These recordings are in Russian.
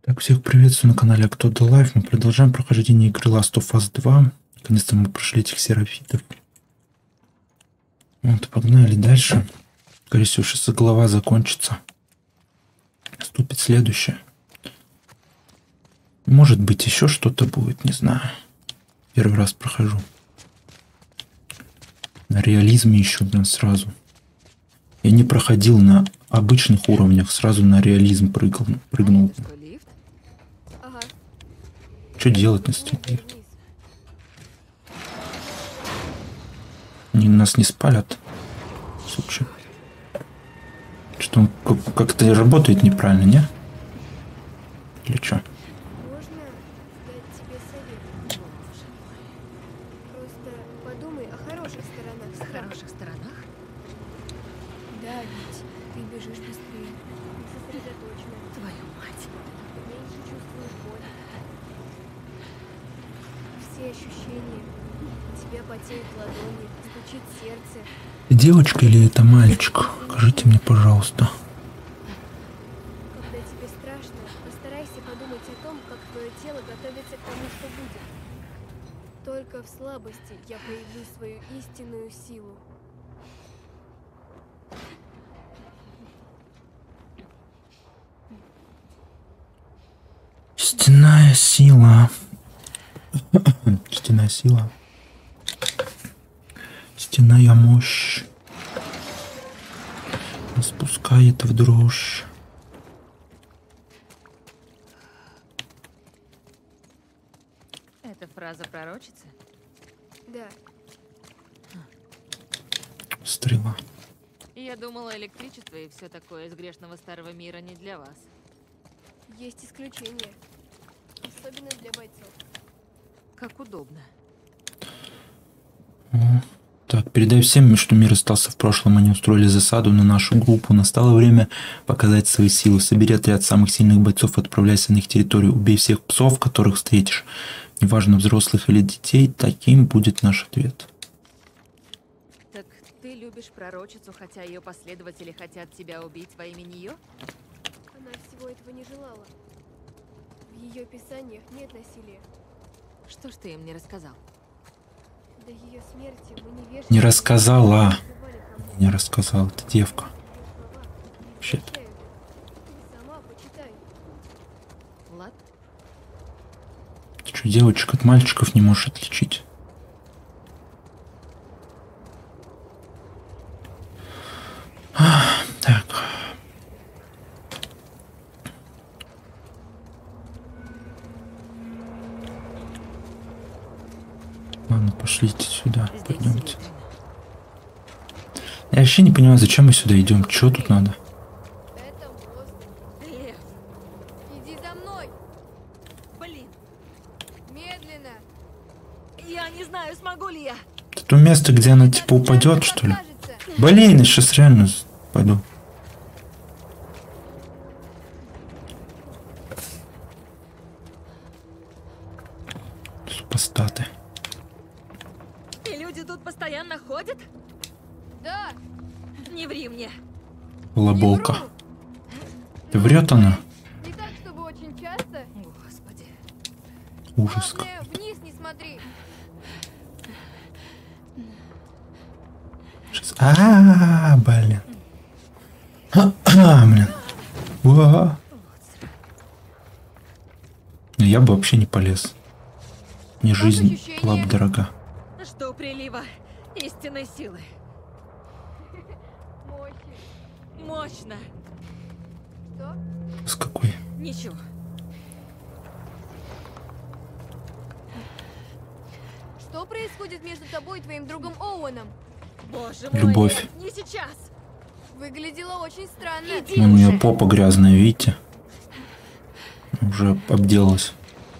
Так, всех приветствую на канале Кто-то Лайв. Мы продолжаем прохождение игры Last of Us 2. Наконец-то мы прошли этих серафитов. Вот, погнали дальше. Скорее всего, сейчас глава закончится. Наступит следующее. Может быть, еще что-то будет, не знаю. Первый раз прохожу. На реализме еще, блин, сразу. Я не проходил на обычных уровнях, сразу на реализм прыгнул. Что делать на стене? Они нас не спалят. Слушай. Что он как-то работает неправильно, не? Или что? Девочка или это мальчик? Скажите мне, пожалуйста. Когда тебе страшно, постарайся подумать о том, как твое тело готовится к тому, что будет. Только в слабости я проявлю свою истинную силу. Стенная сила. Стенная сила. Стенная мощь спускает в дрожь. Это фраза пророчицы? Да. Стрела. Я думала, электричество и все такое из грешного старого мира не для вас. Есть исключения. Особенно для бойцов. Как удобно. Так, передай всем, что мир остался в прошлом. Они устроили засаду на нашу группу. Настало время показать свои силы. Собери отряд самых сильных бойцов, отправляйся на их территорию. Убей всех псов, которых встретишь. Неважно, взрослых или детей, таким будет наш ответ. Так ты любишь пророчицу, хотя ее последователи хотят тебя убить во имя нее? Она всего этого не желала. В ее писаниях нет насилия. Что ж ты им не рассказал? До ее смерти мы не вешали... Не рассказала. Не рассказала. Это девка. Вообще-то. Сама почитай. Влад? Ты что, девочек от мальчиков не можешь отличить? Так. Ладно, пошлите сюда, пойдемте. Я вообще не понимаю, зачем мы сюда идем, что тут надо? Это мост. Лев! Иди за мной. Блин! Медленно. Я не знаю, смогу ли я! Это то место, где она типа упадет, что ли? Блин, я сейчас реально пойду. Супостаты. И люди тут постоянно ходят? Да. Не ври мне! Лоболка. Не вру. Ты врет она? Не так, чтобы очень часто. Господи. Ужас. Главное, вниз не смотри. Блин. Блин. Уа. Я бы вообще не полез. Мне жизнь была бы дорога. Что у прилива истинной силы? Мощи. Мощно! Что? С какой? Ничего. Что происходит между тобой и твоим другом Оуэном? Боже мой, Любовь. нет, не сейчас! Выглядело очень странно. Иди У нее уже. попа грязная, видите? Уже обделалась.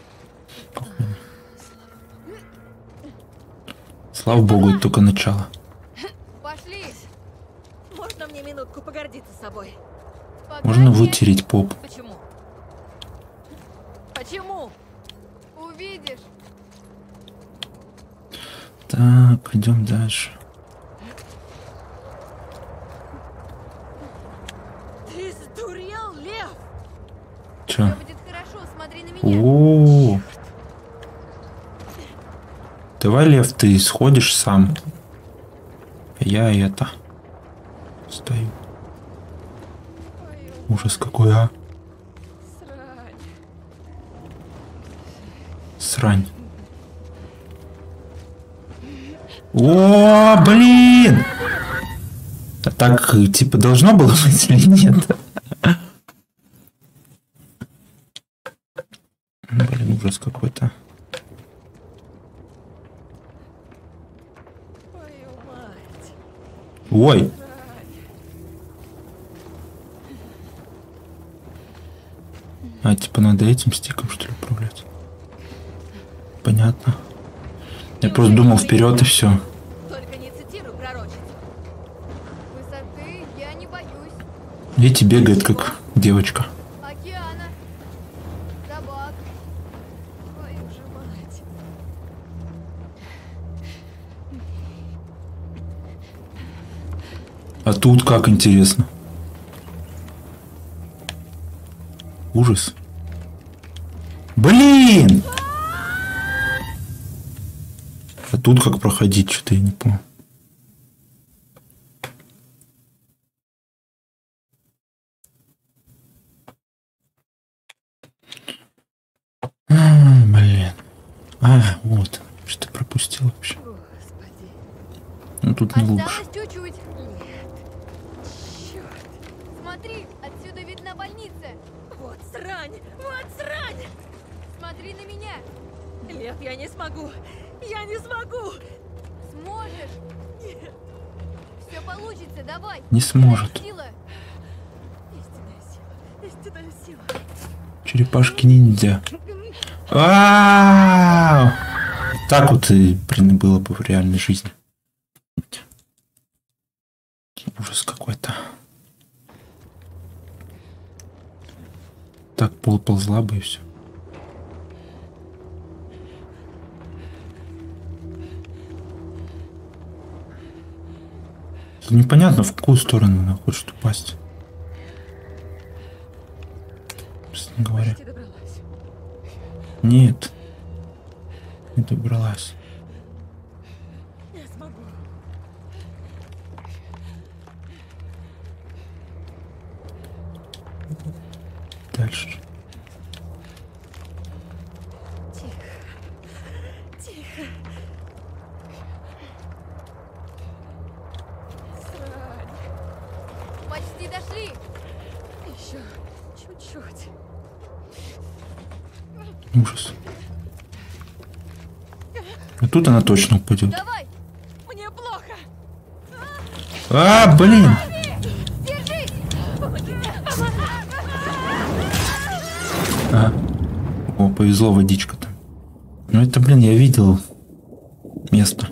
Слава богу, это только начало. Пошли. Можно мне минутку погордиться собой? Пока Можно нет. вытереть попу. Почему? Почему? Увидишь. Так, идем дальше. Ты сдурел, Лев? Чё? Все будет хорошо, Смотри на меня. О, давай, Лев, ты сходишь сам. Я это стою. Ужас какой, а? Срань. О, блин! А так, типа, должно было быть или нет? Блин, ужас какой-то. Ой! А, типа, надо этим стиком, что ли, управлять? Понятно. Я просто думал вперед и все. Только не цитируй пророчицу. Высоты я не боюсь. Видите, бегает как девочка. Океана. Собак. Твою же мать. А тут как интересно. Ужас. Блин! А тут как проходить, что-то я не помню. Блин. А, вот. Что пропустил вообще. Господи. Ну тут не лучше. Осталось чуть-чуть. Нет. Черт. Смотри, отсюда видна больница. Вот срань. Вот срань. Смотри на меня. Лев, я не смогу. Я не смогу. Сможешь. Нет. Все получится, давай. Не сможет. Сила. Истинная сила. Истинная сила. Черепашки ниндзя. А, так вот и, блин, было бы в реальной жизни. Ужас какой-то. Так ползла бы и все. Непонятно, в какую сторону она хочет упасть. Честно говоря. Почти добралась. Нет. Не добралась. Я смогу. Дальше. Тихо. Срань. Почти дошли. Еще чуть-чуть. Ужас. А тут она точно упадет. Давай. Мне плохо. А, блин! Держись. Помоги. А. О, повезло, водичка там. Ну это, блин, я видел место.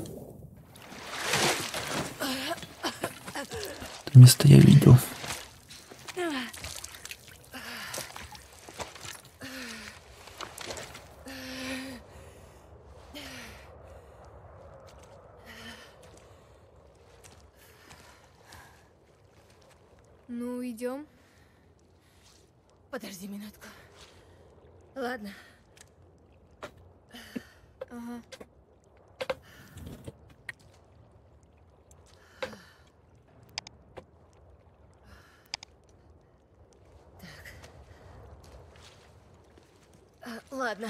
Это место я видел. Ну, идем. Подожди минутку. Ладно. Ага. Ладно.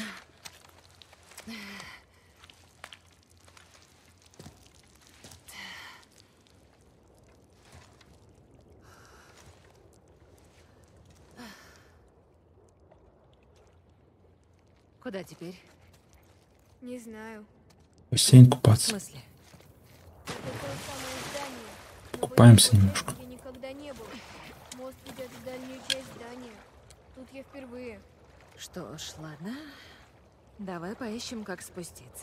Куда теперь? Не знаю. В бассейн В купаться. смысле? Это то самое здание. Но Купаемся в этом немножко. месте я никогда не был. Мост ведет в дальнюю часть здания. Тут я впервые. Что ж, ладно. Давай поищем, как спуститься.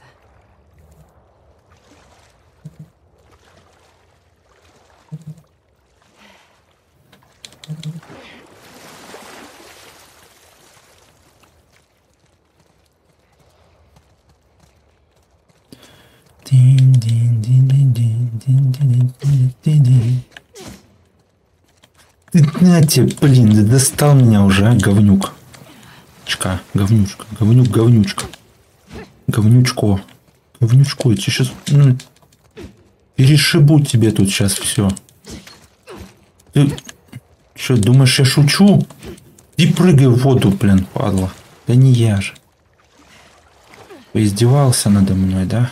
Ты, на тебе, блин, ты достал меня уже, а, говнюк. Говнючка. Говнючка. Говнючко. Говнючко. Я сейчас перешибу тебе тут сейчас все. Ты что, думаешь, я шучу? И прыгай в воду, блин, падла. Да не я же. Поиздевался надо мной, да?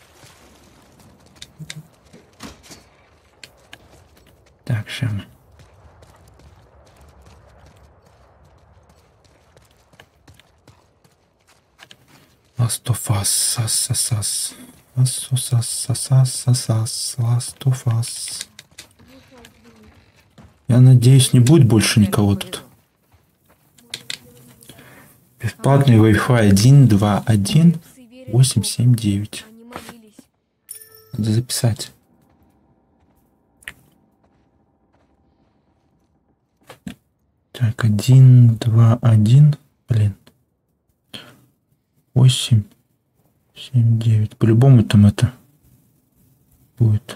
Так, сейчас мы. Last of Us, Us. Last of Us. Я надеюсь, не будет больше никого тут. Бесплатный Wi-Fi 1.2.1.8.7.9. Они молились. Надо записать. Так, 1.2.1. Блин. 8.7.9. По-любому там это будет.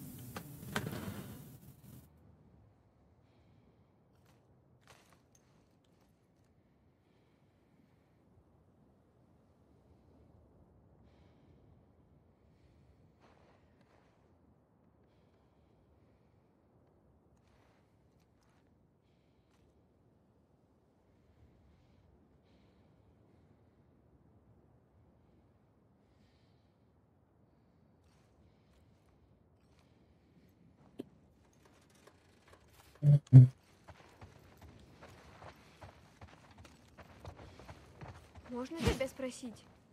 Можно тебя спросить,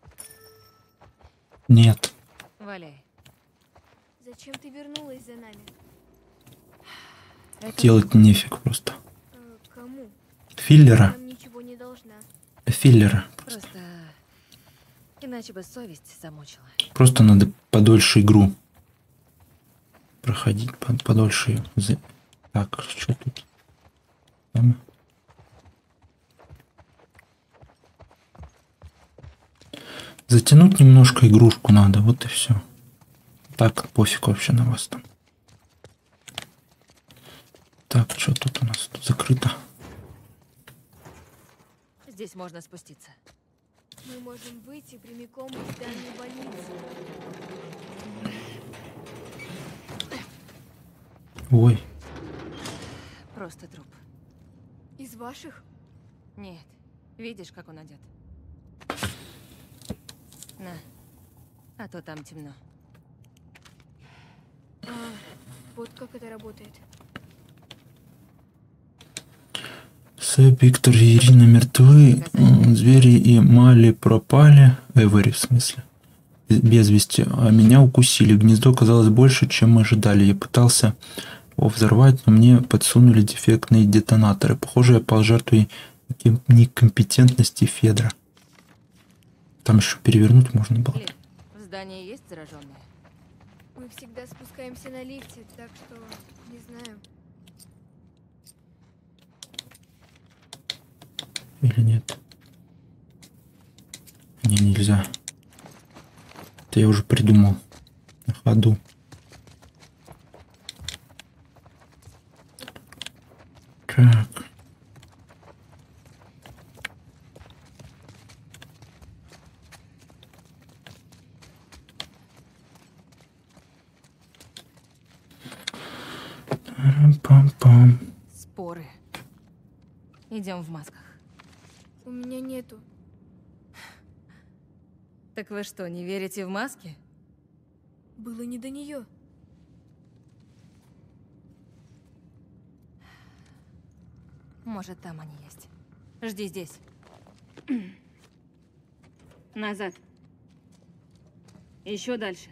Нет. Валяй. зачем ты вернулась за нами? Делать нефиг просто. Кому? Филлера. Нам ничего не должна. Филлера. Просто... Иначе бы совесть замучила. Просто надо подольше игру проходить, подольше ее. Так, что тут? Там. Затянуть немножко игрушку надо, вот и все. Так, пофиг вообще на вас там. Так, что тут у нас? Тут закрыто. Здесь можно спуститься. Мы можем выйти прямиком из здания больницы. Ой, Просто труп. Из ваших? Нет. Видишь, как он одет? На. А то там темно. Вот как это работает. Сэп, Виктор и Ирина мертвы, звери и Мали пропали, Эвери в смысле, без вести, а меня укусили. Гнездо казалось больше, чем мы ожидали. Я пытался его взорвать, но мне подсунули дефектные детонаторы. Похоже, я пал жертвой некомпетентности Федора. Там еще перевернуть можно было. Лив, в здании есть зараженные? Мы всегда спускаемся на лифте, так что не знаю. Или нет? Не, нельзя. Это я уже придумал на ходу. Так. Пам-пам. Споры. Идем в масках. У меня нету. Так вы что, не верите в маски? Было не до нее. Может, там они есть. Жди здесь. Назад. Еще дальше.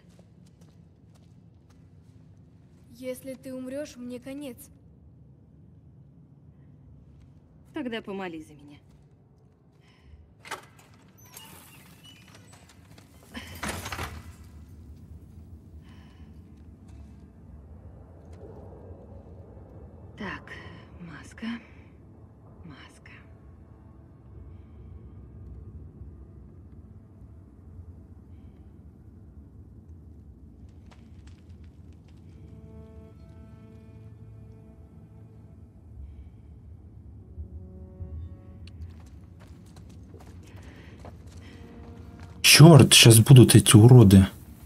Если ты умрешь, мне конец. Тогда помолись за меня. Так, маска. Маска. Черт, сейчас будут эти уроды.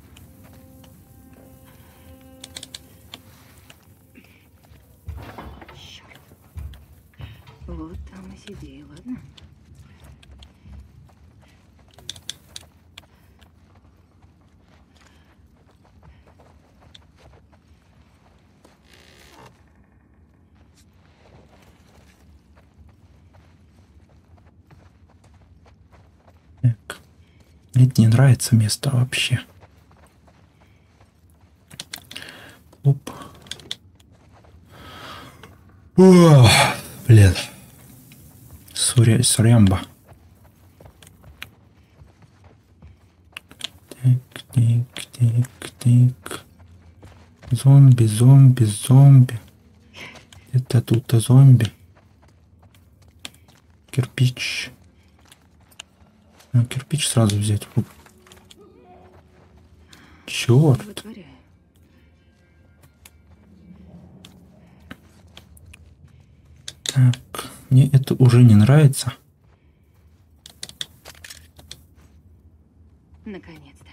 Черт. Вот там и сиди, ладно? Так. Мне не нравится место вообще. Оп. О, блин. Сурямба. Так. Зомби, зомби, зомби. Это тут зомби. Кирпич. Кирпич сразу взять в руку. Черт. Вытворяю. Так, мне это уже не нравится. Наконец-то.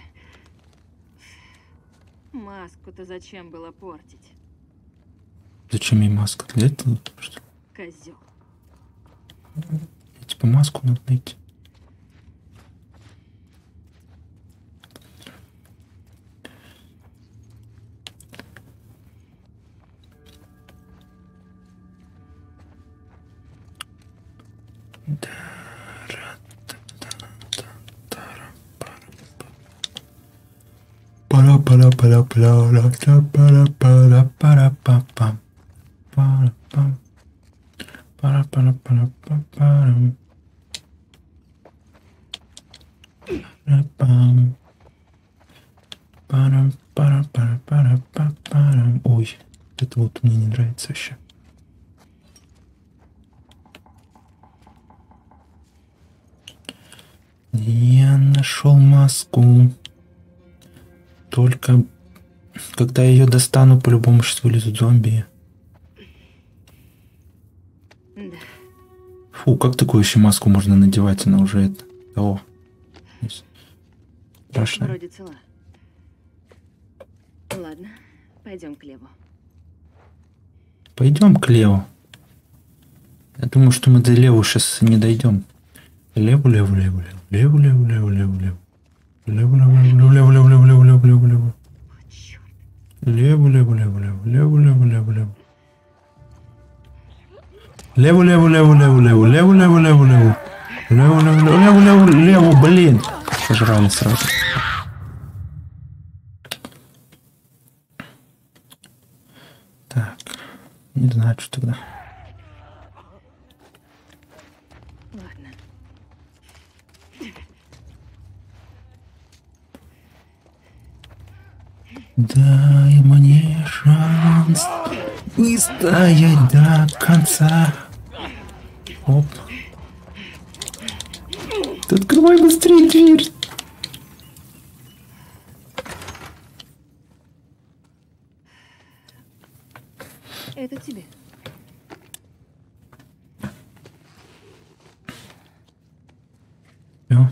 Маску-то зачем было портить? Зачем ей маска? Для этого? Что? Козел. Типа маску надо найти. Ой, это вот мне не нравится вообще. Я нашел маску. Только когда я ее достану, по-любому сейчас вылезут зомби. Да. Фу, как такую еще маску можно надевать? Она уже это... О. Страшно. Вроде цела. Ладно, пойдем к Леву. Пойдем к Леву. Я думаю, что мы до Леву сейчас не дойдем. Леву. Леву, блин. Сожрали сразу. Так, не знаю, что тогда. Ладно. Дай мне шанс выстоять до конца. Оп. Ты открывай быстрее дверь. Это тебе. Всё.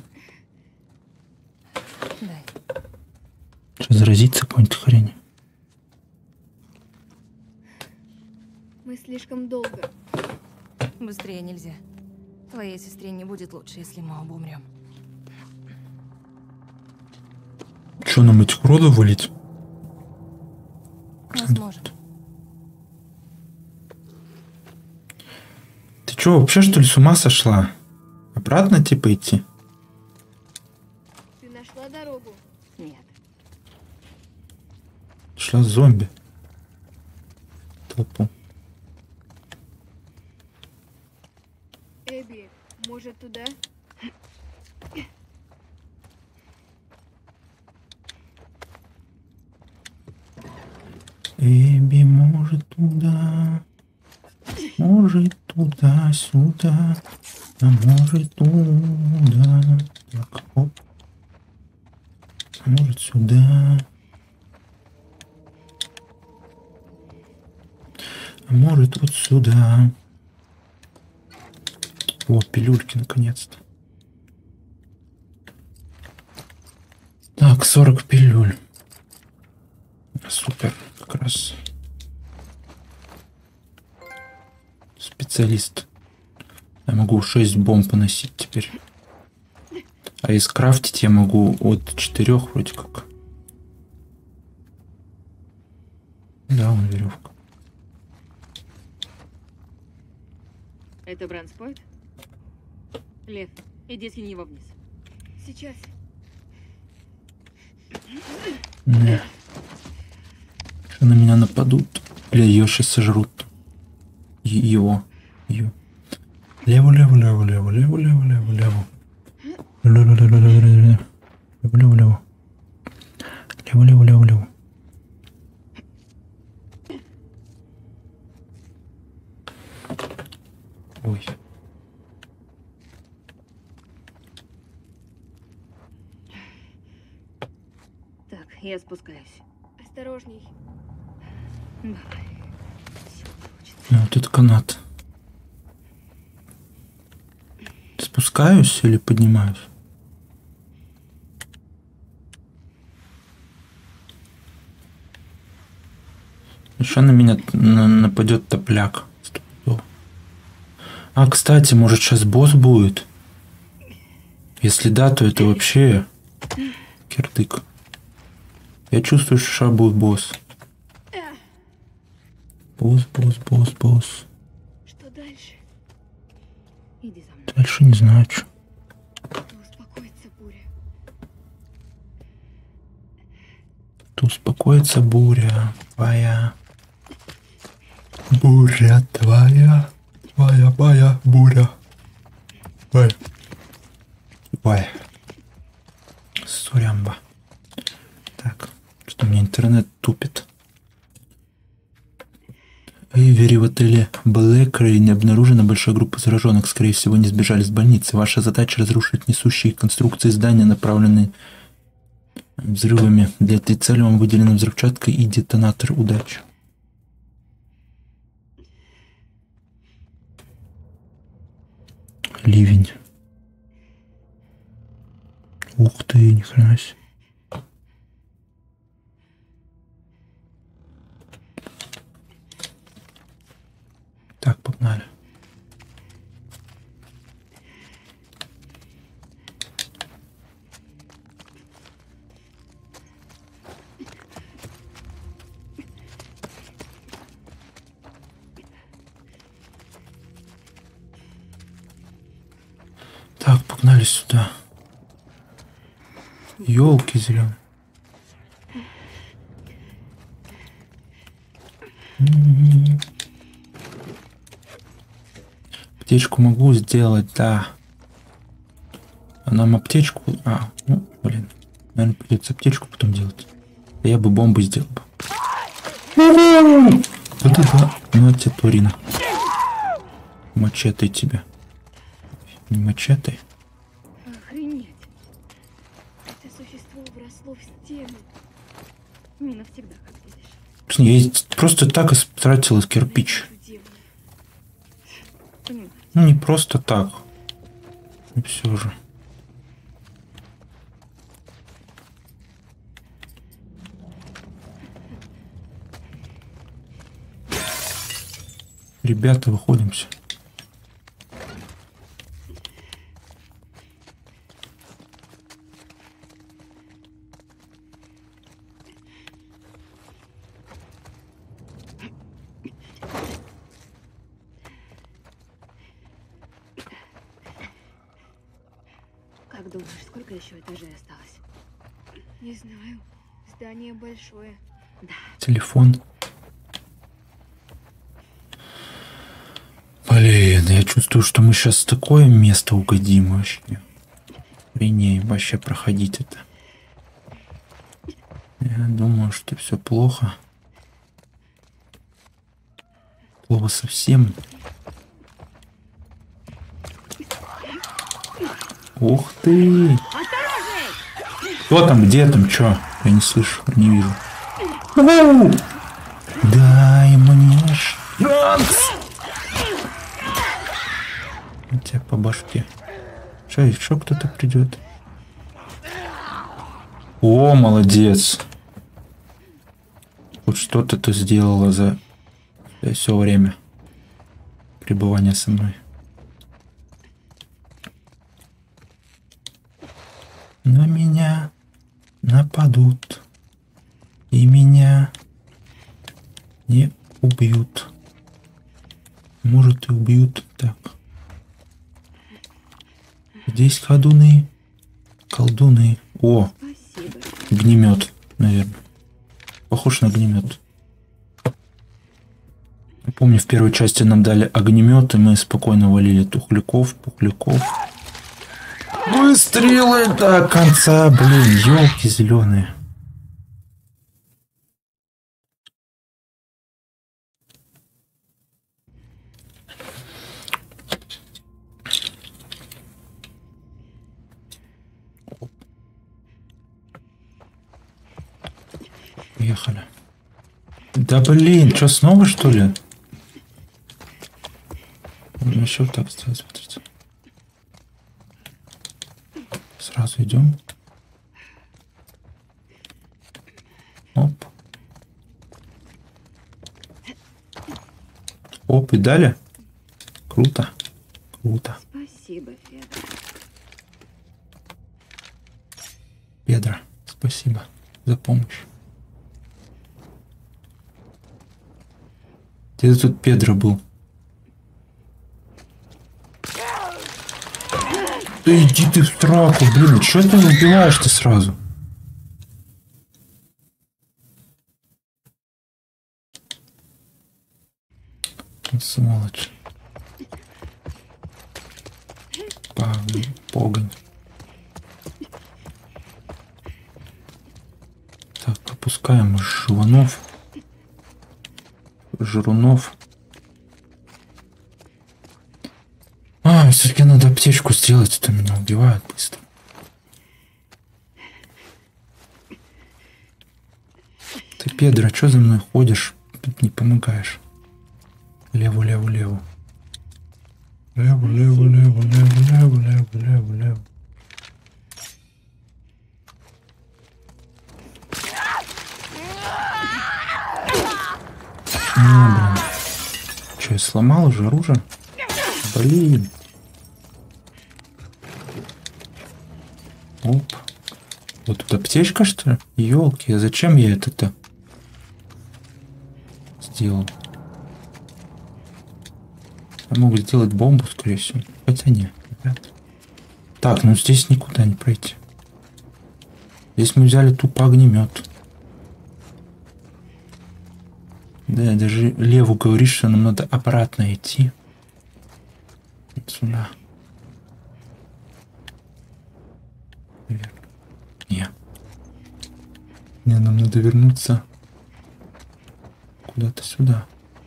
Дай. Что, заразиться какой-нибудь хрень? Мы слишком долго. Быстрее нельзя. Твоей сестре не будет лучше, если мы оба умрем. Что, нам этих уродов валить? Мы сможем. Ты что, вообще что ли с ума сошла? Обратно типа идти? Ты нашла дорогу? Нет. Шла зомби. Толпу. Эбби, может туда? Эбби, может туда-сюда, а может туда. Так, оп. А может сюда. А может вот сюда. О, пилюльки наконец-то. Так, 40 пилюль. Супер, как раз. Специалист. Я могу 6 бомб поносить теперь. А из крафтить я могу от 4 вроде как. Да, вон веревка. Это Бранспойт? Лев, иди скинь его вниз. Сейчас. Не. Что на меня нападут? Или ее сейчас сожрут? Его. Ее. Лево, лево, лево, лево, лево, лево, лево, лево. Лево, лево, лево, лево, лево. Лево, лево. Лево, лево, лево, лево. Ой. Так, я спускаюсь. Осторожней. Давай. Всё получится. Вот это канат. Спускаюсь или поднимаюсь? Еще на меня нападет топляк. А, кстати, может сейчас босс будет? Если да, то это вообще кирдык. Я чувствую, что сейчас будет босс. Босс, босс, босс, босс. Что дальше? Иди за мной. Дальше не знаю, что. Да успокоится буря. То успокоится буря твоя. Буря твоя. Твоя буря. Ой. Ой. Сурямба. Так, что у меня интернет тупит. Эйвери в отеле Блэкрей не обнаружена большая группа зараженных. Скорее всего, не сбежали с больницы. Ваша задача разрушить несущие конструкции здания, направленные взрывами. Для этой цели вам выделена взрывчатка и детонатор. Удачи. Ливень. Ух ты, ни хрена себе. Так, погнали. Так, погнали сюда. Ёлки зеленые. Аптечку могу сделать, да. А нам аптечку... ну, блин. Наверное, придется аптечку потом делать. Да я бы бомбы сделал бы. Да-да-да. Ну, тебе Турина. Мачете тебя. Не мачете. Охренеть. Это существо вросло в стену. Не навсегда, как видишь. Я просто так истратил кирпич. Понимаю. Ну, не просто так. И все же. Ребята, выходимся. Как думаешь, сколько еще этажей осталось? Не знаю. Здание большое. Телефон. Блин, я чувствую, что мы сейчас в такое место угодим вообще. Охренеть вообще проходить это. Я думаю, что все плохо. Плохо совсем. Ух ты! Кто там, где там, чё? Я не слышу, не вижу. Дай мне шанс! Тебя по башке. Что, еще кто-то придет? О, молодец. Вот что-то ты сделала за все время пребывания со мной. На меня нападут. И меня не убьют. Может, и убьют. Так. Здесь ходуны. Колдуны. О! Спасибо. Огнемет, наверное. Похож на огнемет. Я помню, в первой части нам дали огнемет, и мы спокойно валили тухляков, пухляков. Выстрелы до конца, блин, елки зеленые. Поехали. Да блин, что, снова что ли? Можно еще вот так сделать, смотрите. Сразу идем. Оп. Оп, и дали. Круто. Круто. Спасибо, Федор. Педро, спасибо за помощь. Где тут Педро был? Да иди ты в сраку, блин, что ты убиваешь-то сразу? Сволочь. Погонь. Так, пропускаем жванов. Жрунов. Все-таки надо аптечку сделать, а то меня убивают быстро. Ты, Педро, что за мной ходишь? Тут не помогаешь. Леву, леву, леву. Леву, леву, леву, леву, леву, леву, леву, леву. Блин. Че, я сломал уже оружие? Блин. Оп. Вот тут аптечка, что ли? Ёлки, а зачем я это-то сделал? Я мог сделать бомбу, скорее всего. Хотя нет, ребят. Так, ну здесь никуда не пройти. Здесь мы взяли тупо огнемет. Да, даже Леву говорит, что нам надо обратно идти. Вот сюда. Наверное. Не. Не, нам надо вернуться куда-то сюда.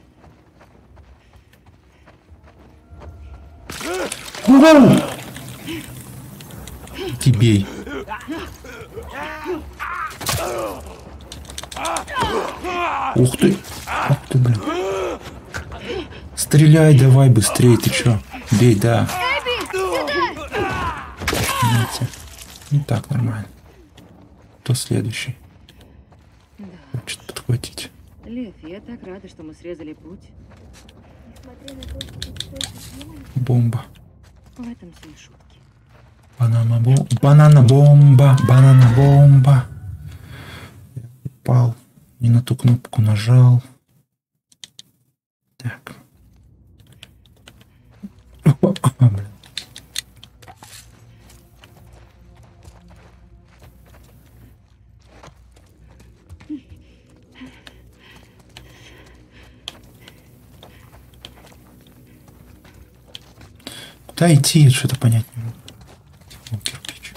Иди бей. Ух ты. Ух ты, блин. Стреляй давай быстрее, ты чё? Бей, да. Видите? Ну так, нормально. Кто следующий? Да. Хочет подхватить. Лев, я так рада, что мы срезали путь. Несмотря на то, что ты столько сделал, Бомба. В этом все и шутки. Банана-бомба. Банана-бомба. Упал. Не на ту кнопку нажал. Так. Блин. Куда идти? Что-то понять не могу. О, кирпич.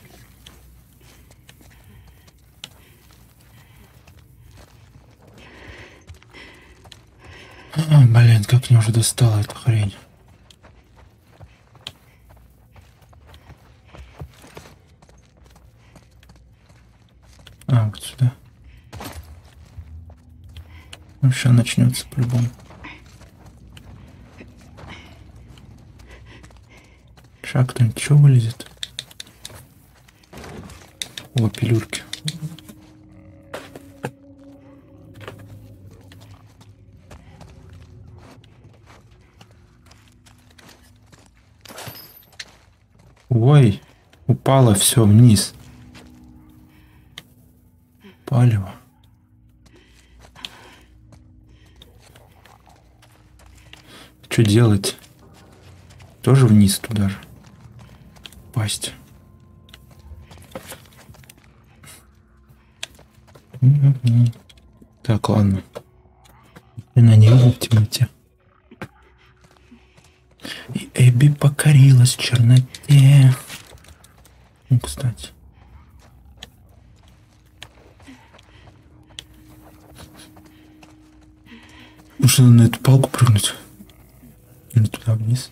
Блин, как мне уже достала эта хрень. Вот сюда. Ну, сейчас начнется по-любому. Шаг, кто-нибудь что вылезет? О, пилюльки. Ой, упало все вниз. Палево. Что делать? Тоже вниз туда же. Пасть. Так, ладно. Она не видит в темноте. И Эбби покорилась в черноте. Ну, кстати. Может, надо на эту палку прыгнуть? Или туда вниз?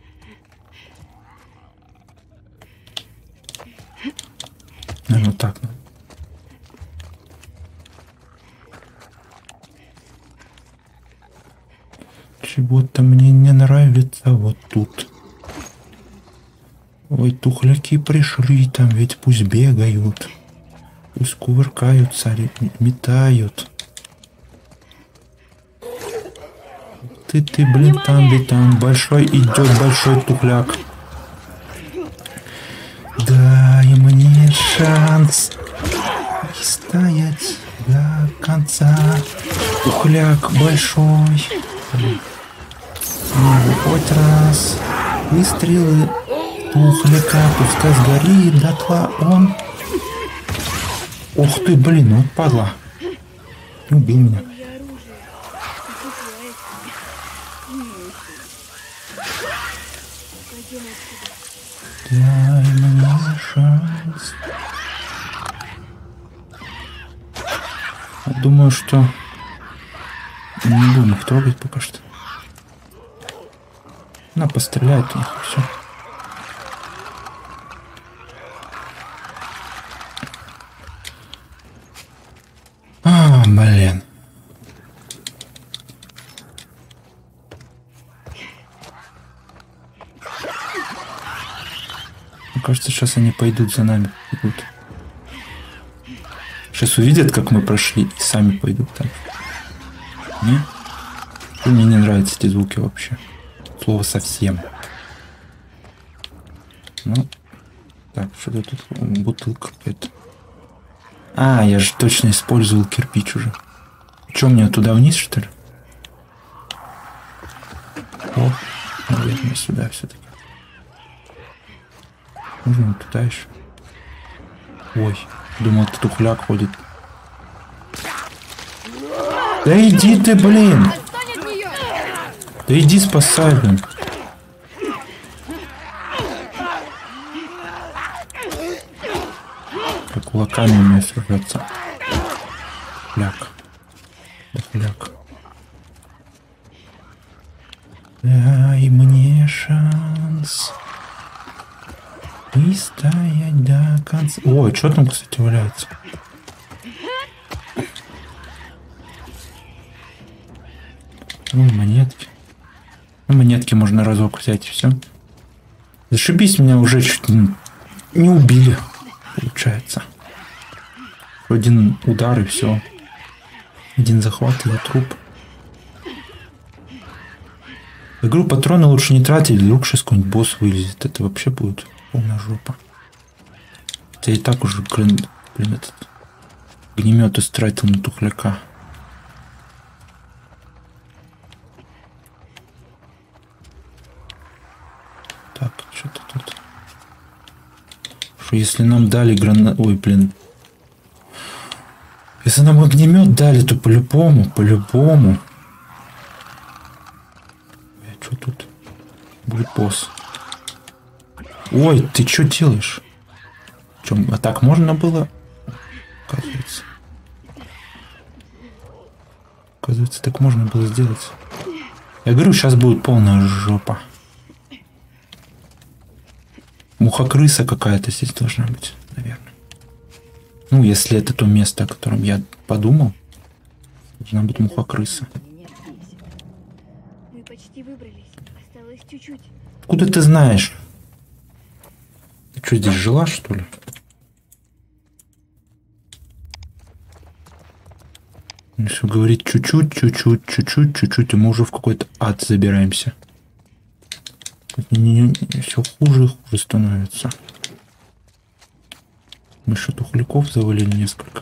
Наверное, вот так. Чего-то мне не нравится вот тут. Ой, тухляки пришли, там ведь пусть бегают. Пусть кувыркаются, метают. Ты, блин, там, большой идет, большой тухляк. Дай мне шанс стоять до конца. Тухляк большой. Хоть раз выстрелы тухляка, пускай сгорит дотла он. Ух ты, блин, ну падла. Убил меня. Дай мне шанс. Думаю, что не будем их трогать пока что. На, постреляет у них, все. Блин. Мне кажется, сейчас они пойдут за нами. Идут. Сейчас увидят, как мы прошли, и сами пойдут так. Не? Мне не нравятся эти звуки вообще. Слово совсем. Ну, так, что-то тут бутылка какая-то. Я же точно использовал кирпич уже. Че, мне туда вниз, что ли? О, наверное, сюда все-таки. Можно вот туда еще. Ой, думал, тут тухляк ходит. Да иди ты, блин! Да иди спасай, блин. Как кулаками у меня сражаться. Хляк. Да хляк. Дай мне шанс и стоять до конца. Ой, что там, кстати, валяется? Ой, монетки. Монетки можно разок взять и все. Зашибись, меня уже чуть не убили, получается. Один удар и все. Один захват и труп. В игру патроны лучше не тратить, вдруг сейчас какой-нибудь босс вылезет. Это вообще будет полная жопа. Хотя и так уже, блин, этот огнемет истратил на тухляка. Так, что-то тут. Что если нам дали гранату... Ой, блин. Если нам огнемет дали, то по-любому. Что тут? Будет босс. Ой, ты что делаешь? Чем? А так можно было? Оказывается, так можно было сделать. Я говорю, сейчас будет полная жопа. Муха-крыса какая-то здесь должна быть, наверное. Ну, если это то место, о котором я подумал, должна быть муха-крыса. Мы почти выбрались. Осталось чуть-чуть. Откуда ты знаешь? Ты что, здесь жила, что ли? Все говорит чуть-чуть, чуть-чуть, чуть-чуть, чуть-чуть, и мы уже в какой-то ад забираемся. Все хуже и хуже становится. Мы что, тухляков завалили несколько.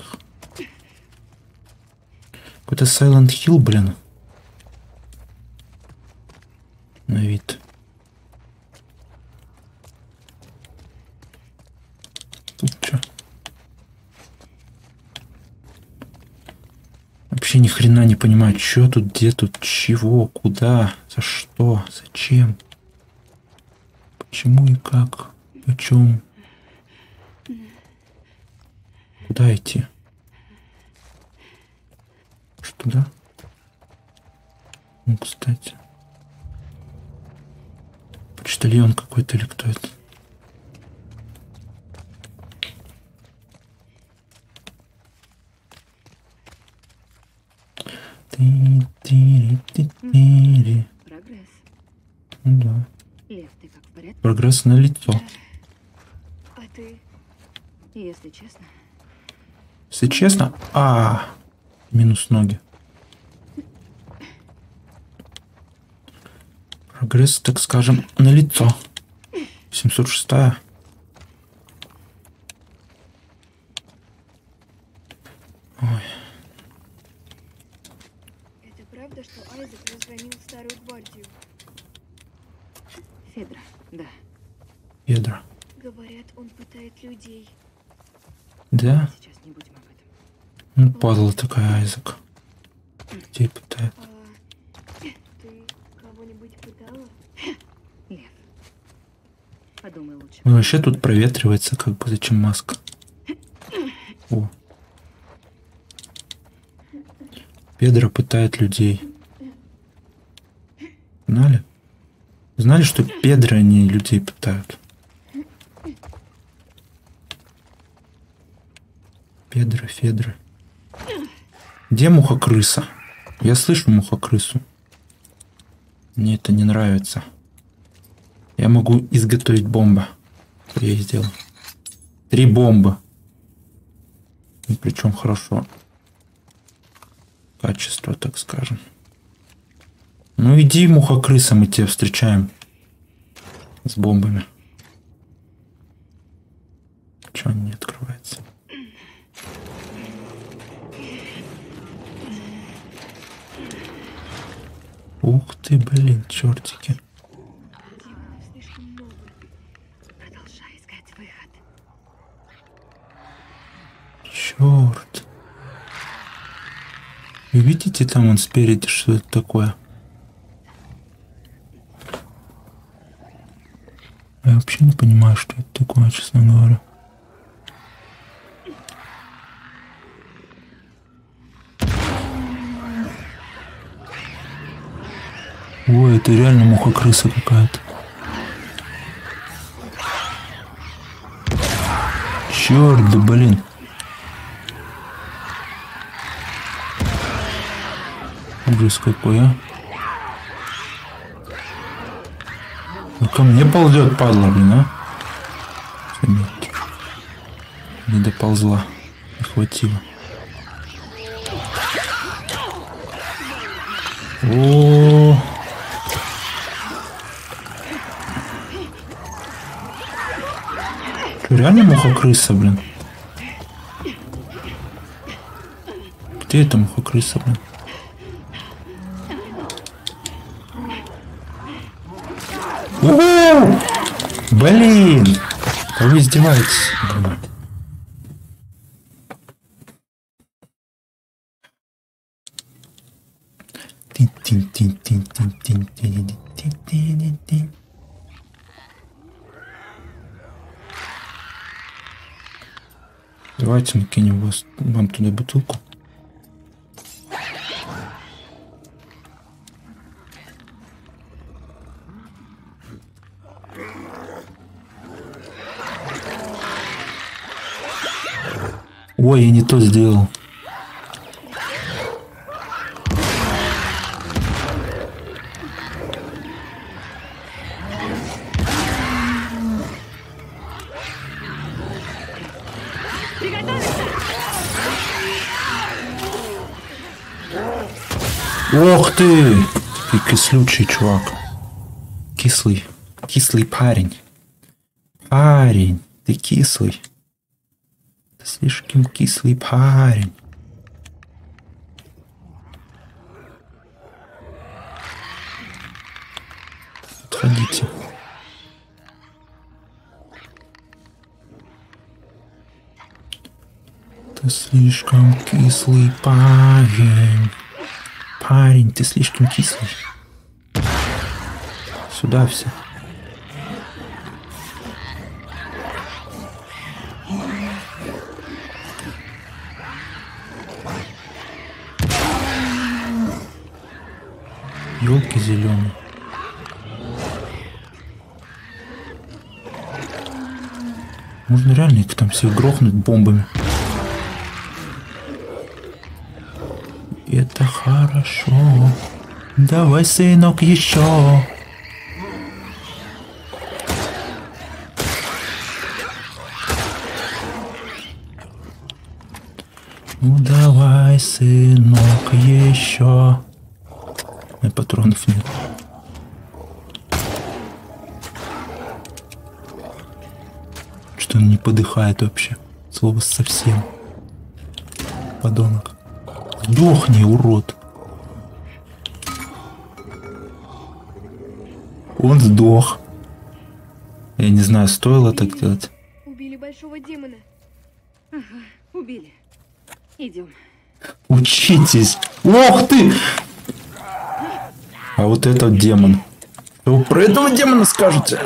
Какой-то Silent Hill, блин. На вид. Тут что? Вообще ни хрена не понимаю, что тут, где тут, чего, куда, за что, зачем, почему и как, почем, куда идти? Что туда? Ну, кстати. Почтальон какой-то или кто это? Прогресс. Ну да. Лев, ты как, в порядке? Прогресс на лицо. А ты? Если честно, Если честно, минус ноги. Прогресс, так скажем, на лицо. 706-я. Ой. Это правда, что Айзек разгромил старую гвардию? Федра, да. Ядра. Говорят, он пытает людей. Да? Сейчас не будем об этом. Ну, падла такая, Айзек. Людей пытает. А ты кого-нибудь пытала? Лев, подумай лучше. Ну, вообще тут проветривается, как бы, зачем маска? О. Педро пытает людей. Знали? Знали, что Педро они людей пытают? Педро, Федро. Где муха-крыса? Я слышу муха-крысу. Мне это не нравится. Я могу изготовить бомбу. Что я и сделал. 3 бомбы. И причем хорошо. Качество, так скажем. Ну иди, муха-крыса, мы тебя встречаем. С бомбами. Чего он не открывается? Ух ты, блин, чертики. Демонов слишком много. Продолжай искать выход. Черт. Вы видите, там он спереди, что это такое? Я вообще не понимаю, что это такое, честно говоря. Ой, это реально муха-крыса какая-то. Черт, да блин. Ужас какой, а. Ну ко мне ползет, падла, блин, а. Заметьте. Не доползла. Не хватило. О. Что, реально муха-крыса, блин? Где эта муха-крыса, блин? О! Блин! Да вы издеваетесь. Давайте мы кинем вам туда бутылку. Ой, я не то сделал. Ох ты! Ты кислючий чувак. Кислый. Кислый парень. Парень, ты кислый. Ты слишком кислый парень. Отходите. Ты слишком кислый парень. Парень, ты слишком кислый. Сюда все. Ёлки зеленые. Можно реально их там всех грохнуть бомбами. Это хорошо. Давай, сынок, еще. Ну давай, сынок, еще. И патронов нет. Что он не подыхает вообще. Слово совсем. Подонок. Сдохни, урод. Он сдох. Я не знаю, стоило так делать. Убили большого демона. Ага, убили. Идем. Учитесь. Ох ты! А вот этот демон. Что вы про этого демона скажете?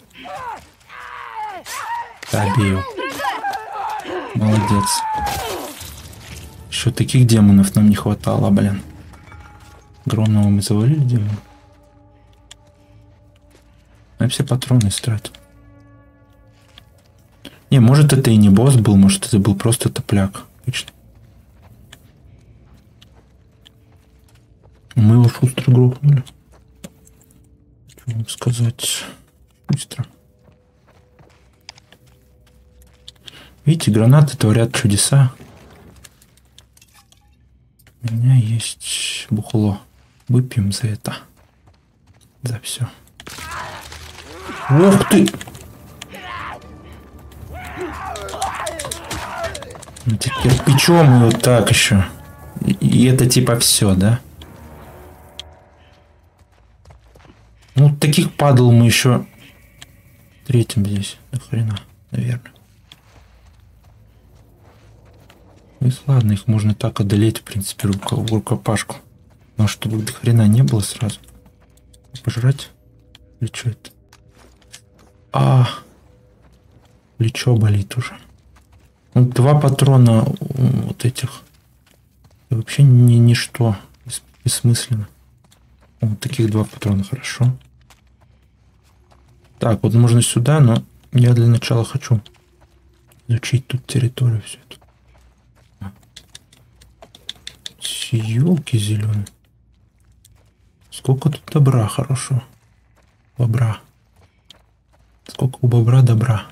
Добил. Молодец. Еще таких демонов нам не хватало, блин. Огромного мы завалили демона. Я все патроны истратил. Не, может это и не босс был, может это был просто топляк. Обычно. Мы его шустро грохнули. Что вам сказать? Быстро. Видите, гранаты творят чудеса. У меня есть бухло. Выпьем за это. За все. Ух ты! Это кирпичом и вот так еще. И это типа все, да? Ну, таких падал мы еще третьим здесь. До хрена, наверное. Ну, ладно, их можно так одолеть, в принципе, в рукопашку. Но чтобы до хрена не было сразу. Пожрать? Или что это? Плечо болит уже. Ну, 2 патрона вот этих. И вообще ничто. Бессмысленно. Вот таких 2 патрона, хорошо. Так, вот можно сюда, но я для начала хочу изучить тут территорию всю эту. Ёлки зеленые. Сколько тут добра хорошо. Бобра. Сколько у бобра добра.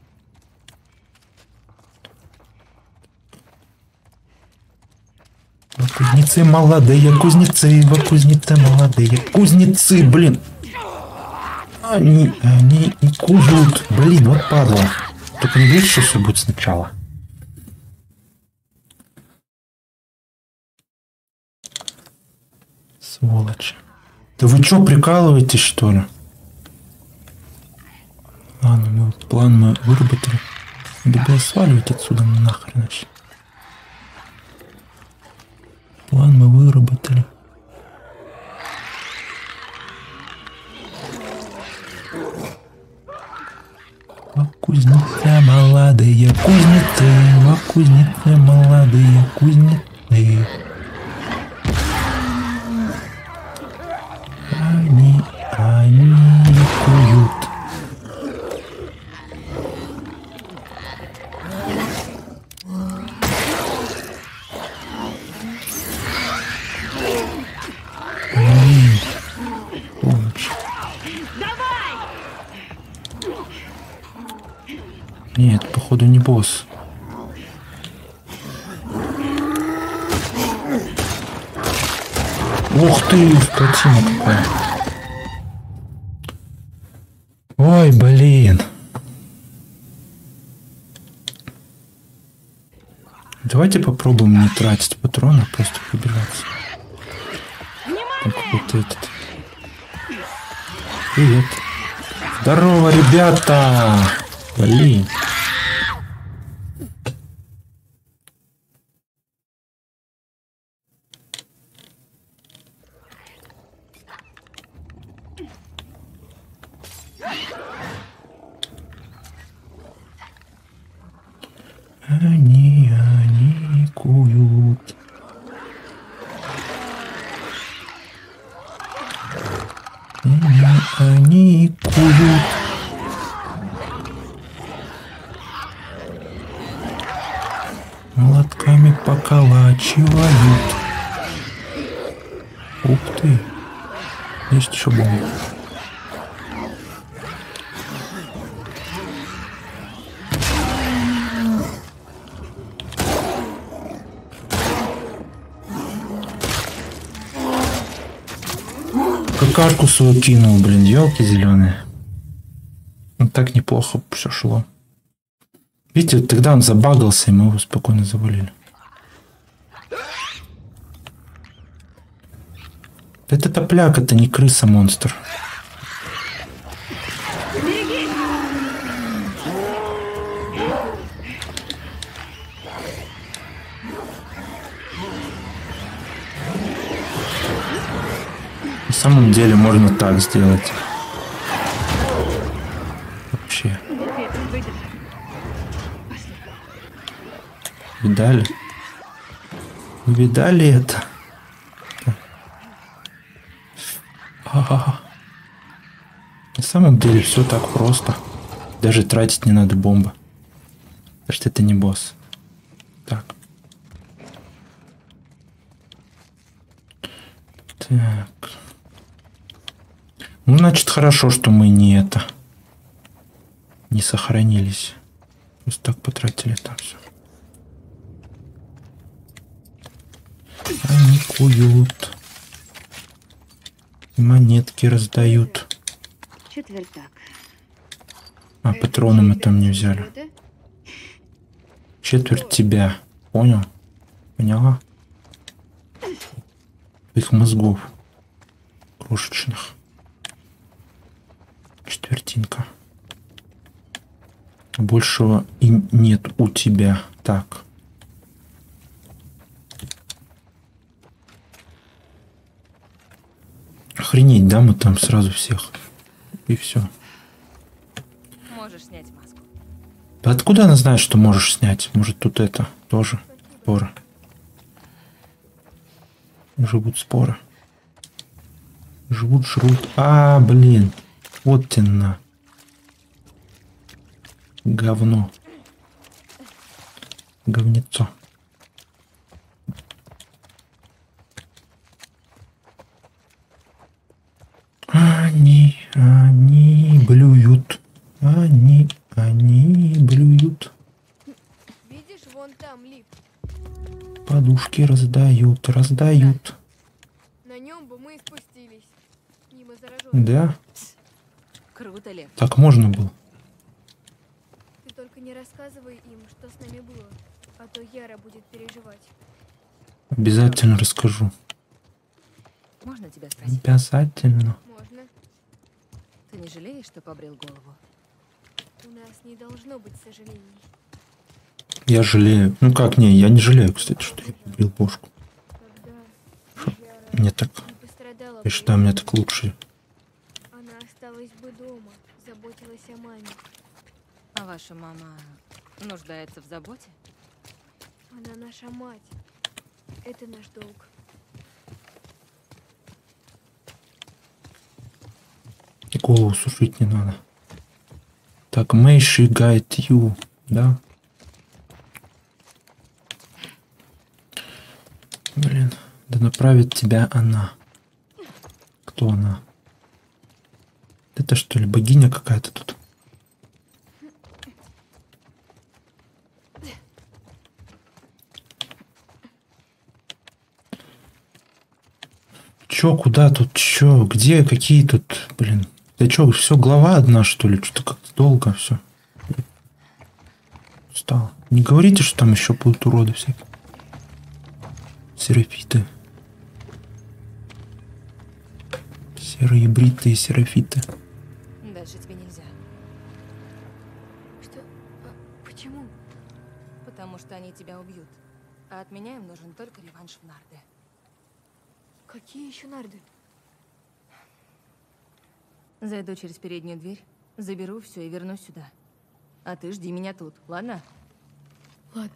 Во кузнецы молодые, кузнецы, во кузнецы молодые, кузнецы, блин. Они не куют. Блин, вот падла. Только не видишь, что все будет сначала. Сволочь. Да вы что, прикалываетесь, что ли? Ладно, мы вот план мы выработали. Надо было сваливать отсюда нахрен вообще. План мы выработали. Во кузнеце молодые кузнецы, во кузнеце молодые кузнецы. Они куют. Нет, походу не босс. Ух ты, скотина какая. Ой, блин. Давайте попробуем не тратить патроны, просто пробежаться. Там какой-то этот. Привет. Здорово, ребята! Блин. Они куют. Они куют. Молотками поколачивают. Ух ты. Есть еще бомба. Какашку свою кинул, блин, елки зеленые. Ну так неплохо все шло. Видите, вот тогда он забагался, и мы его спокойно завалили. Это топляк, это не крыса, монстр. На самом деле можно так сделать. Вообще. Видали? Вы видали это? На самом деле все так просто. Даже тратить не надо бомбы. Потому что это не босс. Так. Так. Ну, значит, хорошо, что мы не сохранились. Просто так потратили там все. Они куют. Монетки раздают. Четвертак. А, патроны мы там не взяли. Четверть тебя. Понял? Поняла? Их мозгов. Крошечных. Четвертинка. Большего и нет у тебя. Так. Охренеть, да, мы там сразу всех. И все. Можешь снять маску. Да откуда она знает, что можешь снять? Может, тут это тоже споры. Живут споры. Живут, жрут. А, блин. Вот тена. Говно. Говнецо. Они блюют. Они блюют. Видишь, вон там лифт. Подушки раздают. На нем бы мы и спустились. Мимо зараженных. Да? Круто, Лев. Так можно было. Ты только не рассказывай им, что с нами было, а то Яра будет переживать. Обязательно расскажу. Можно тебя спросить? Обязательно. Можно? Ты не жалеешь, что побрил голову? У нас не должно быть сожалений. Я жалею. Ну как, я не жалею, кстати, что я побрил бошку. Когда Яра Мне так, не пострадала я бы, считаю, мне так лучше. она осталась бы дома, заботилась о маме. А ваша мама нуждается в заботе? Она наша мать. Это наш долг. И голову сушить не надо. Так, may she guide you, да? Блин, да направит тебя она. Кто она? Это что ли богиня какая-то тут? чё, куда тут, чё, где, какие тут, блин. Да чё, все глава одна, что ли? Что-то как-то долго все. Устал. Не говорите, что там еще будут уроды всякие. Серафиты. Серые бритые серафиты. Дальше тебе нельзя. Что? Почему? Потому что они тебя убьют. А от меня им нужен только реванш в нарды. Какие еще нарды? Зайду через переднюю дверь, заберу все и вернусь сюда. А ты жди меня тут, ладно? Ладно.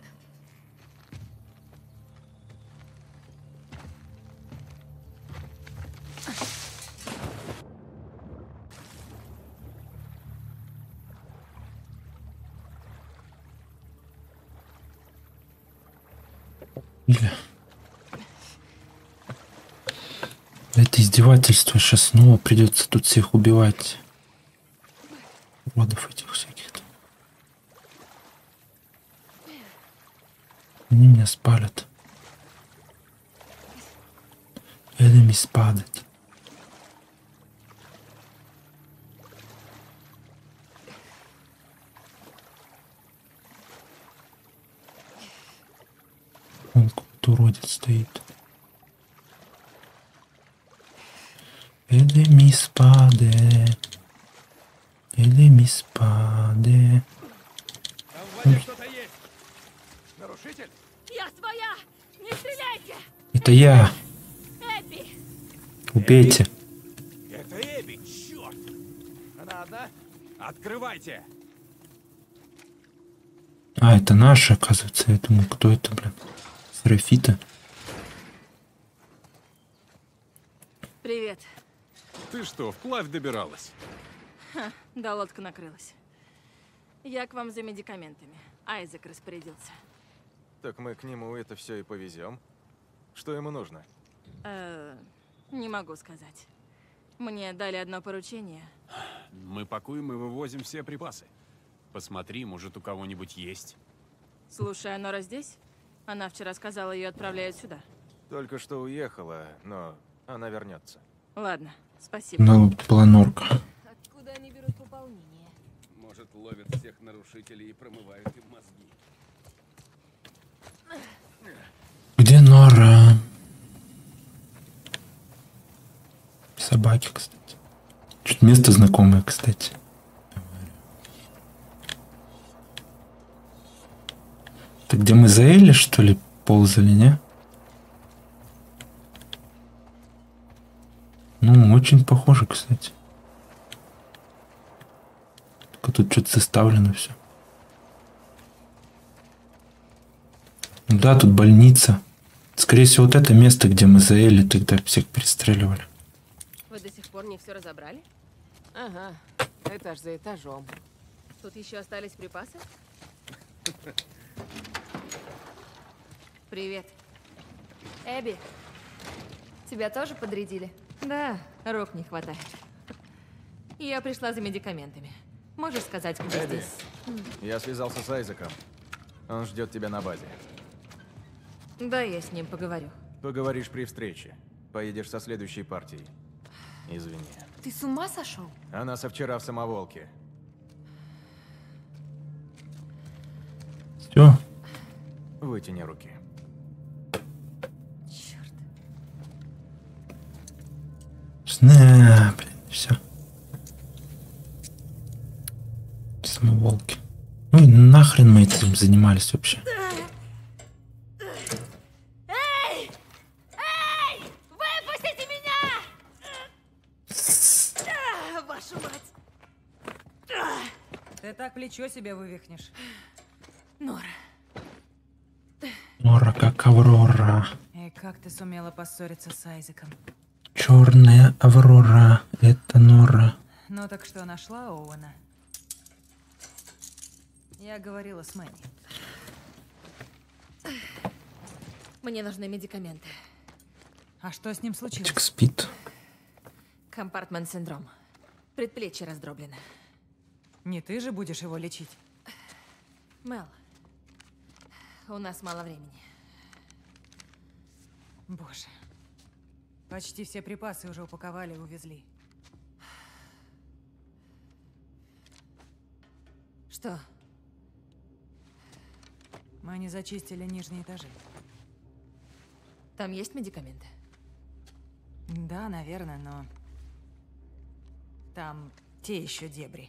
Или... Это издевательство. Сейчас снова придется тут всех убивать. Уродов этих всяких. Они меня спалят. Enemy spotted. Он какой-то уродец стоит. Enemy spotted. Enemy spotted. Там в воде что-то есть. Нарушитель? Я своя! Не стреляйте! Это я. Эбби! Убейте. Это Эбби, черт! Она одна? Открывайте! А, это наши, оказывается. Я думаю, кто это, блин? Серафита. Привет. Ты что, вплавь добиралась? Да, лодка накрылась. Я к вам за медикаментами. Айзек распорядился. Так мы к нему это все и повезем. Что ему нужно? Не могу сказать. Мне дали одно поручение. Мы пакуем и вывозим все припасы. Посмотри, может, у кого-нибудь есть. Слушай, а Нора здесь? Она вчера сказала, ее отправляют сюда. Только что уехала, но она вернется. Ладно, спасибо. Ну, была норка. Откуда они берут пополнение? Может, ловят всех нарушителей и промывают им мозги. Где Нора? Собаки, кстати. Чуть место знакомое, кстати. Это где мы за Элли, что ли, ползали, не? Ну, очень похоже, кстати. Только тут что-то составлено все. Да, тут больница. Скорее всего, вот это место, где мы за Элли тогда всех перестреливали. Вы до сих пор не все разобрали? Ага, этаж за этажом. Тут еще остались припасы? Привет. Эбби, тебя тоже подрядили? Да, рук не хватает. Я пришла за медикаментами. Можешь сказать, где Эбби, здесь? я связался с Айзеком. Он ждет тебя на базе. Да, я с ним поговорю. Поговоришь при встрече. Поедешь со следующей партией. Извини. Ты с ума сошел? Она со вчера в самоволке. Все. Вытяни руки. Черт. Блин, все. Самоволки. Ну и нахрен мы этим занимались вообще? Выпустите меня! Вашу мать! Ты так плечо себе вывихнешь. Нора. Нора как Аврора. И как ты сумела поссориться с Айзеком? Черная Аврора. Это Нора. Ну так что, нашла Оуэна? Я говорила с Мэнни. Мне нужны медикаменты. А что с ним случилось? Чик спит. Компартмент-синдром. Предплечье раздроблено. Не ты же будешь его лечить? Мел, у нас мало времени. Боже. Почти все припасы уже упаковали и увезли. Что? Мы не зачистили нижние этажи. Там есть медикаменты? Да, наверное, но... Там те еще дебри.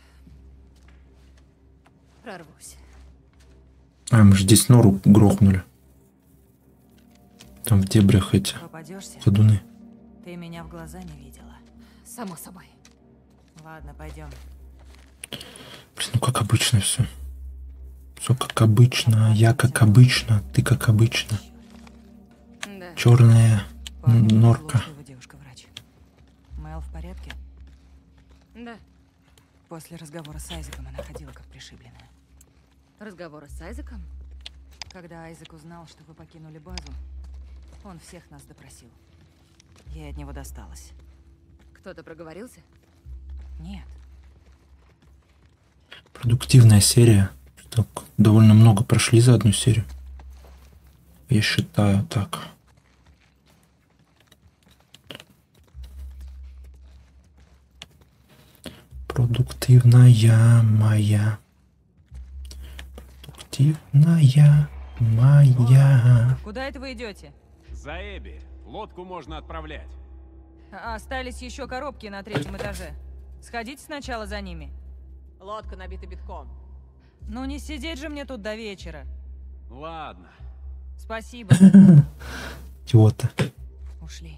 Прорвусь. А, мы же здесь нору грохнули. Там в дебрях эти Попадешься? ходуны. Ты меня в глаза не видела. Само собой. Ладно, пойдем. Блин, ну как обычно все. Все как обычно, я как обычно, ты как обычно. Да. Черная Похоже, норка. лучшая вы девушка-врач. Мэл в порядке? Да. После разговора с Айзеком она ходила как пришибленная. Разговоры с Айзеком? Когда Айзек узнал, что вы покинули базу, он всех нас допросил. Ей от него досталось. Кто-то проговорился? Нет. Продуктивная серия. Так, довольно много прошли за одну серию. Я считаю так. Продуктивная моя. Продуктивная моя. Куда это вы идете? За Эбби. Лодку можно отправлять. Остались еще коробки на 3-м этаже. Сходите сначала за ними. Лодка набита битком. Ну не сидеть же мне тут до вечера. Ладно. Спасибо. Идиота. Ушли.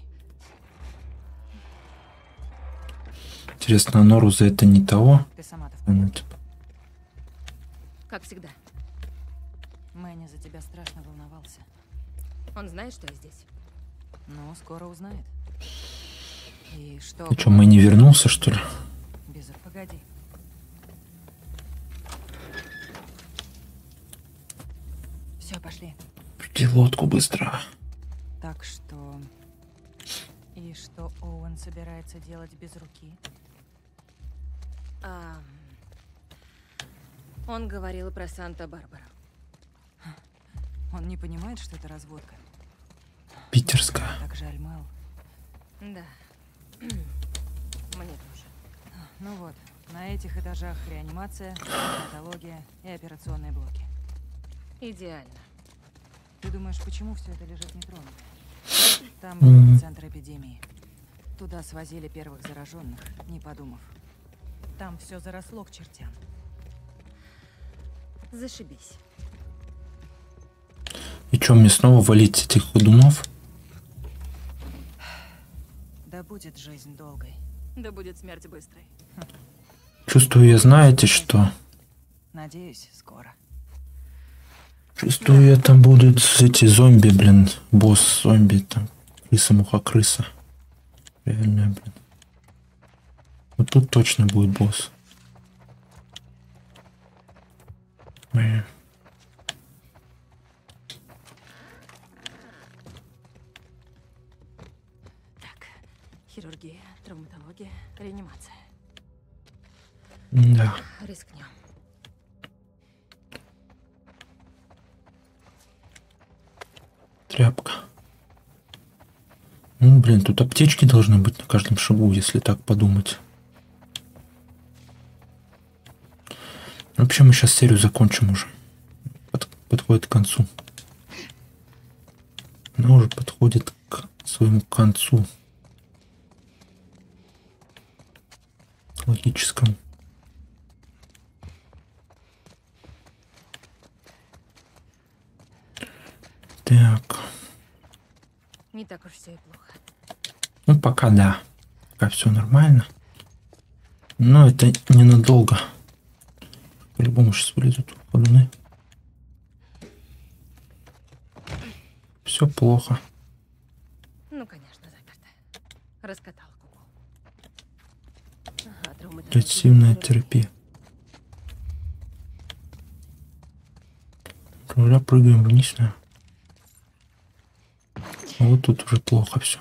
Интересно, а Нору за это не того? Ты сама-то в Она порядке? типа, Как всегда. Мэнни за тебя страшно волновался. Он знает, что я здесь? Ну, скоро узнает. И что... ты что, мы не вернулся, что ли? Безер, погоди. Все, пошли. Жди лодку быстро. Так что... И что Оуэн собирается делать без руки? Он говорил про Санта-Барбару. Он не понимает, что это разводка. Питерская. Так жаль, Мэл. Да. Мне тоже. Ну вот, на этих этажах реанимация, патология и операционные блоки. Идеально. Ты думаешь, почему все это лежит нетронутым? Там был центр эпидемии. Туда свозили первых зараженных, не подумав. Там все заросло к чертям. Зашибись. И что, мне снова валить этих ходунов? Да будет жизнь долгой. Да будет смерть быстрой. Чувствую, я знаете что? Надеюсь, скоро. Чувствую, это будут эти зомби, блин. Босс зомби, там. Крыса-муха-крыса. Реально, блин. Вот тут точно будет босс. Блин. Так. Хирургия, травматология, реанимация. Да. Рискнем. Тряпка. Ну, блин, тут аптечки должны быть на каждом шагу, если так подумать. Вообще, мы сейчас серию закончим уже. Подходит к концу. Она уже подходит к своему концу. Логическому. Так. Не так уж все и плохо. Ну, пока да. Пока все нормально. Но это ненадолго. По-любому сейчас вылезут ходуны. Все плохо. Ну, конечно, заперто. Раскатал куклу. Ага, травматология. Интенсивная терапия. Уже прыгаем вниз, да. А вот тут уже плохо все.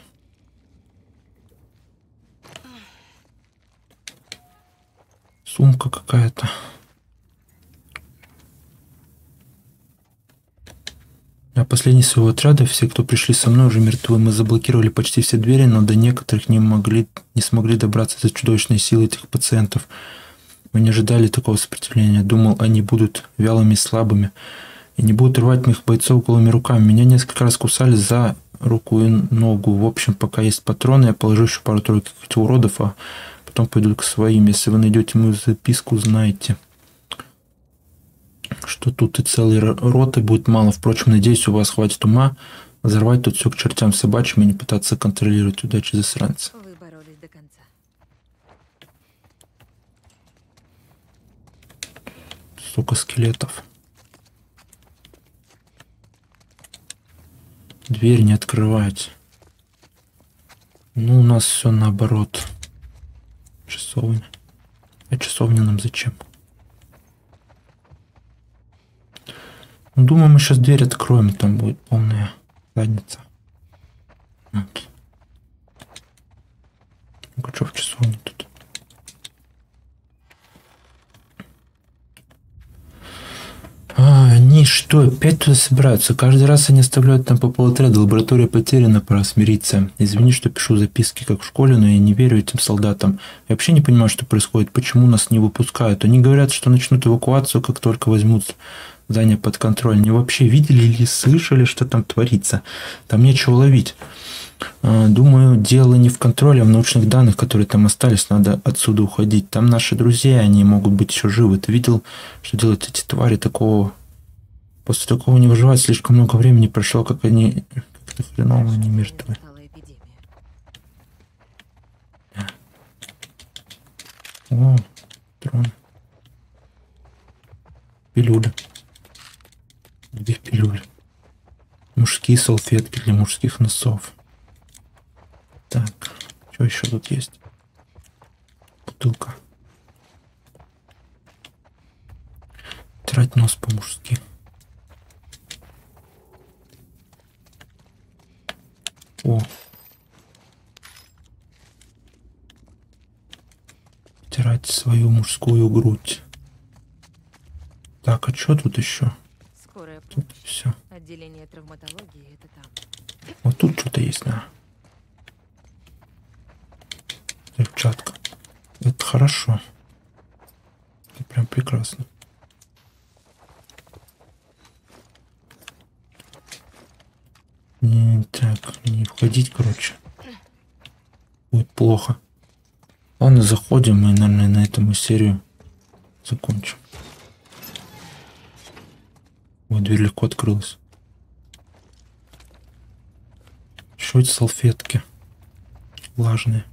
Сумка какая-то. Я последний своего отряда. Все, кто пришли со мной, уже мертвы. Мы заблокировали почти все двери, но до некоторых не смогли добраться из-за чудовищной силы этих пациентов. Мы не ожидали такого сопротивления. Думал, они будут вялыми и слабыми и не будут рвать моих бойцов голыми руками. Меня несколько раз кусали за руку и ногу. В общем, пока есть патроны, я положу еще пару-тройку этих уродов, а потом пойду к своим. Если вы найдете мою записку, знаете, что тут и целой роты будет мало. Впрочем, надеюсь, у вас хватит ума взорвать тут все к чертям собачьим и не пытаться контролировать. Удачи, засранцы. Вы боролись до конца. Сука, скелетов. Дверь не открывать. Ну, у нас все наоборот. Часовня. А часовня нам зачем? Ну, думаю, мы сейчас дверь откроем, и там будет полная задница. Вот. Ну-ка, что в часовне тут? Они что, опять туда собираются? Каждый раз они оставляют там по полотряда. Лаборатория потеряна, пора смириться. Извини, что пишу записки, как в школе, но я не верю этим солдатам. Я вообще не понимаю, что происходит, почему нас не выпускают. Они говорят, что начнут эвакуацию, как только возьмут здание под контроль. Они вообще видели или слышали, что там творится? Там нечего ловить. Думаю, дело не в контроле, а в научных данных, которые там остались. Надо отсюда уходить. Там наши друзья, они могут быть еще живы. Ты видел, что делают эти твари? После такого не выживать. Слишком много времени прошло, как они... Как-то хреново они мертвы. О, трон. Пилюля. 2 пилюли. Мужские салфетки для мужских носов. Так, что еще тут есть? Бутылка. Трать нос по-мужски. О. Тирать свою мужскую грудь. Так, а что тут еще? Скорая помощь. Тут все. Отделение травматологии, это там. Вот тут что-то есть, да. Взрывчатка. Это хорошо. Это прям прекрасно. Так, не входить, короче. Будет плохо. Ладно, заходим, и, наверное, на этом мы серию закончим. Ой, дверь легко открылась. Что эти салфетки? Влажные.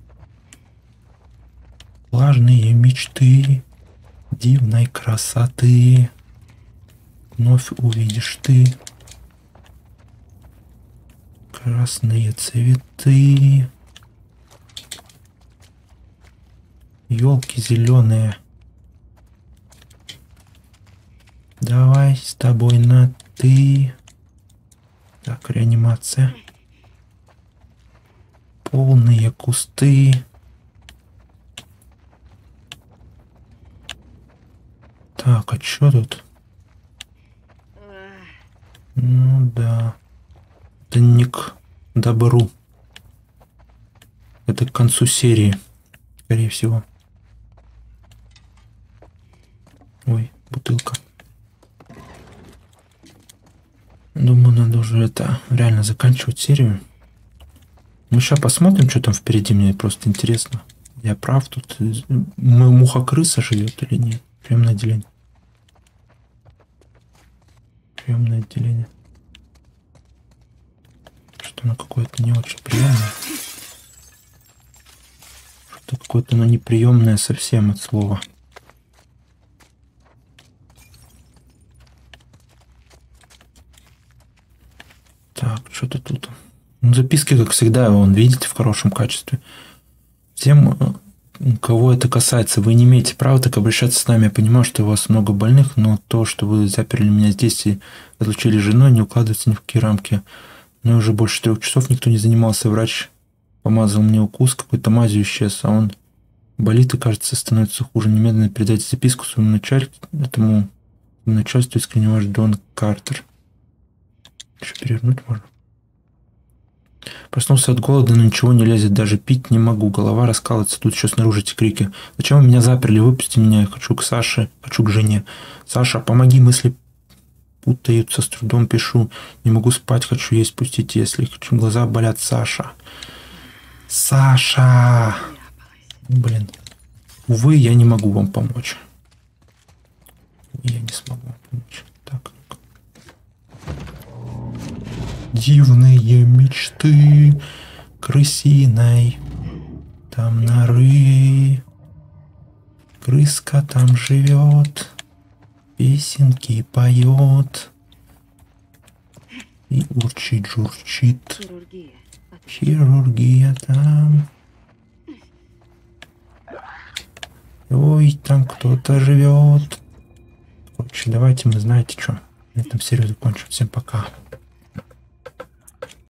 Влажные мечты дивной красоты. Вновь увидишь ты красные цветы. Елки зеленые. Давай с тобой на ты. Так, реанимация. Полные кусты. Так, а что тут? Ну да. Это не к добру. Это к концу серии, скорее всего. Ой, бутылка. Думаю, надо уже это реально заканчивать серию. Мы сейчас посмотрим, что там впереди. Мне просто интересно. Я прав тут? Муха-крыса живет или нет? Приемное отделение. Приемное отделение. Что оно какое-то не очень приемное. Что какое-то оно неприемное совсем от слова. Так, что-то тут. Ну, записки, как всегда, вон, видите, в хорошем качестве. Всем, кого это касается, вы не имеете права так обращаться с нами. Я понимаю, что у вас много больных, но то, что вы заперли меня здесь и разлучили с женой, не укладывается ни в какие рамки. Но уже больше 3 часов никто не занимался. Врач помазал мне укус, какой-то мазью исчез, а он болит и, кажется, становится хуже. Немедленно передайте записку своему начальству, искренне ваш Дон Картер. Что, перевернуть можно? Проснулся от голода, но ничего не лезет, даже пить не могу. Голова раскалывается, тут еще снаружи эти крики. Зачем вы меня заперли? Выпусти меня, я хочу к Саше, хочу к жене. Саша, помоги, мысли путаются, с трудом пишу. Не могу спать, хочу есть, пустите, если хочу. Глаза болят, Саша. Саша! Блин. Увы, я не могу вам помочь. Я не смогу вам помочь. Так. Дивные мечты крысиной. Там норы. Крыска там живет. Песенки поет. И урчит, журчит. Хирургия там. Ой, там кто-то живет. Короче, давайте мы, знаете что, на этом серию закончим. Всем пока.